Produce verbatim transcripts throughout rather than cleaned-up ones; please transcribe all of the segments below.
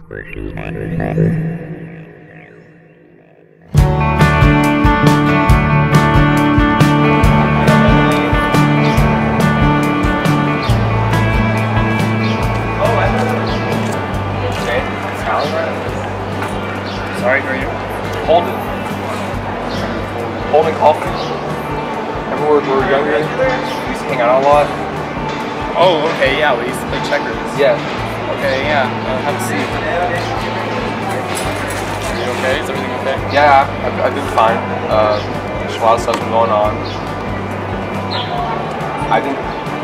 Sorry, who are you? Holden. Holden Coffee. Remember when we were younger? We used to hang out a lot. Oh, okay, yeah, we used to play checkers. Yeah. Okay, yeah, uh, have a seat. Are you okay? Is everything okay? Yeah, I've, I've been fine. Uh, there's a lot of stuff been going on. I think,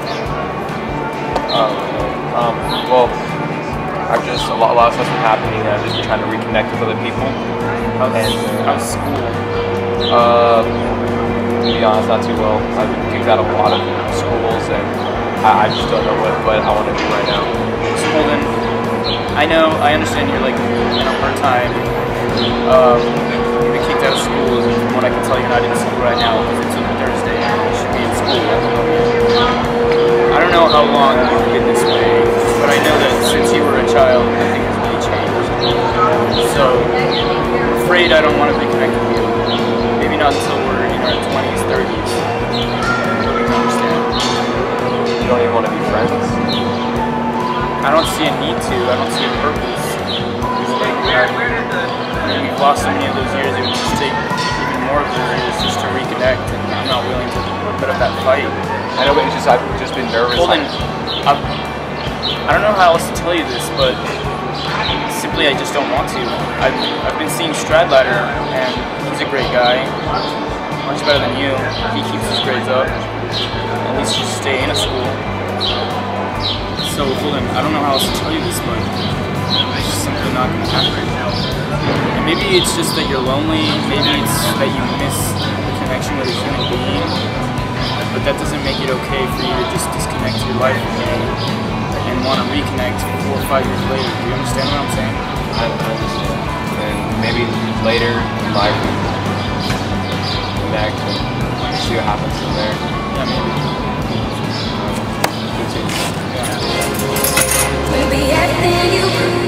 um, um, well, I've just, a lot, a lot of stuff's been happening and I've just been trying to reconnect with other people. How's, and, how's school? Uh, to be honest, not too well. I've been kicked out of a lot of schools and I, I just don't know what, what I want to do right now. So, Holden, I know, I understand you're like in a hard time. Um, you've been kicked out of school, and from what I can tell, you're not in school right now because it's on Thursday and you should be in school. I don't know how long you've been this way, but I know that since you were a child, nothing has really changed. So, I'm afraid I don't want to reconnect with you. Maybe not until we're in our twenties, thirties. You can understand. You don't even want to be friends? I don't see a need to. I don't see a purpose. It's like, I mean, we've lost so many of those years, it would just take even more of those years just to reconnect, and I'm not willing to put up that fight. I know, but it's just, I've just been nervous. Well, then, I've, I don't know how else to tell you this, but simply I just don't want to. I've, I've been seeing Stradlater, and he's a great guy, much better than you. He keeps his grades up. At least you stay in a school. So, Holden, I don't know how else to tell you this, but it's just simply not going to happen right now. And maybe it's just that you're lonely, maybe it's that you miss the connection with a human being, but that doesn't make it okay for you to just disconnect your life from me and want to reconnect four or five years later. Do you understand what I'm saying? I understand. And maybe later in life we connect and see what happens from there. Yeah, maybe. Continue. Yeah. We'll be everything you